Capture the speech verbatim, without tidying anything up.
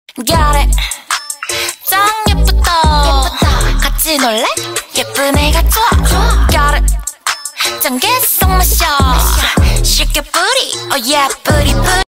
Got it. 짱 예쁘다. 같이 놀래? 예쁜 애가 좋아. Got it. 짱 개성 마셔. Shake your booty. Oh yeah, booty.